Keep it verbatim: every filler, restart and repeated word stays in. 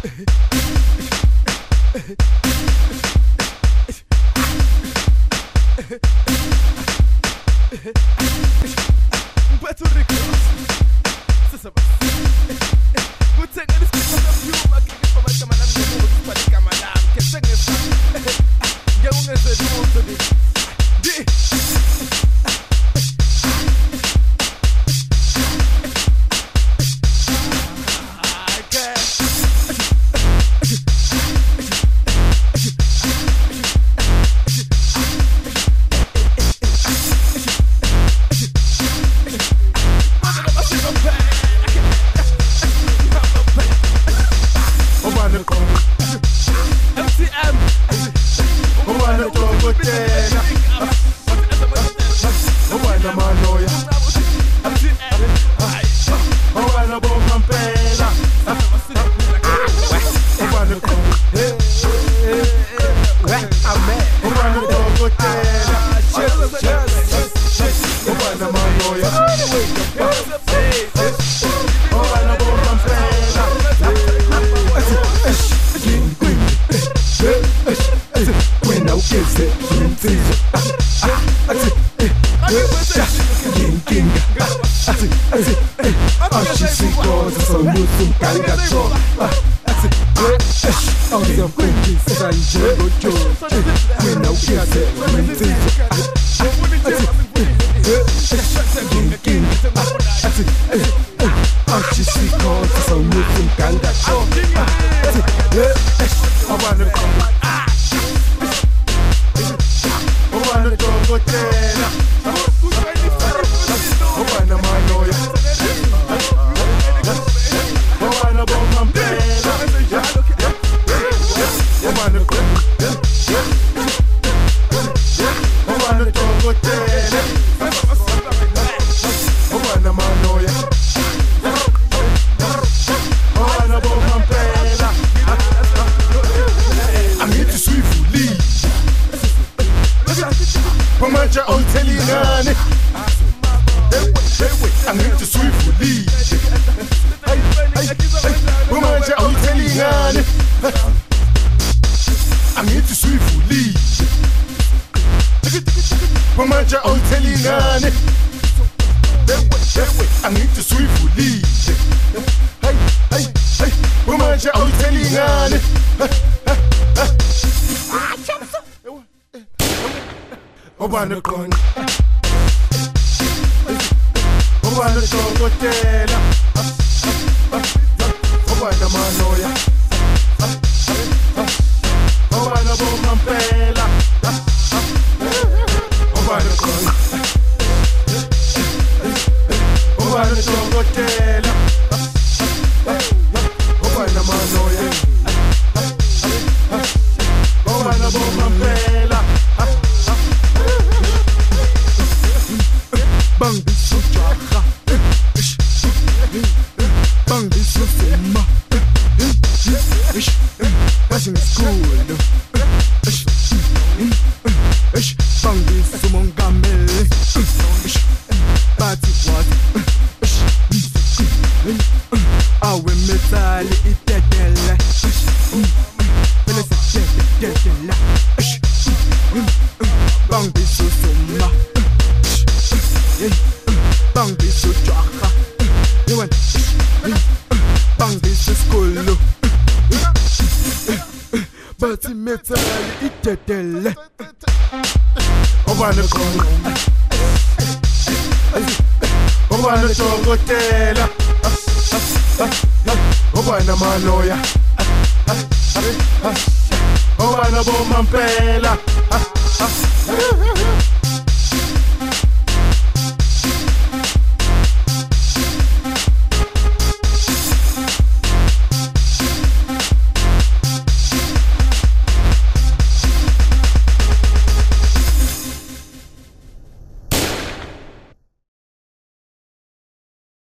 Puerto Rico. Sasa basi. Mutenge nisikupata vyuma kikifanya kama na mdomo kipande kama damu. Kesenge sana. Ngeongeze dumo ni. Di. M T M. Oh, I know you're good. Oh, I know my lawyer. M T M. Oh, I know about my pela. Oh, I know good. I'm mad. Oh, I know you're good. Oh, I know my lawyer. Oh, I know about my pela. When I get it, I'm teasing. King, ah, she see cause so new some kind of talk. Oh, the French Sanjo Joe. When I get it, I'm teasing. King, ah, she see cause so new some kind of talk. I wanna come. I wanna go get oh, I know my lawyer. Oh, I know about my pela. Oh, I know good. Oh, I know go get oh, I know my lawyer. Oh, I know about my pela. I'm here to swiftly. Pamaja on Teligane. I'm here to swiftly. Pamaja on Teligane. I'm here to swiftly. Pamaja on Teligane. I'm here to swiftly. Hey, hey, hey. Pamaja on Teligane. Oh, I know con. Oh, I know go hotel. Oh, I know my lawyer. Oh, I know about my pela. Oh, I know con. Oh, I know go hotel. Oh, I know my lawyer. Oh, I know about my pela. Bang bisu jaha, bang bisu sema, passing school, bang bisu mongamel, party what, awe metali itetela, pele se tetela, bang bisu sema. Bang this to Jaka. You went bang this to school. But in metal, it tell. Oh, I know come. Oh, I know to go tell. Oh, I know my lawyer. Oh, I know about my pela.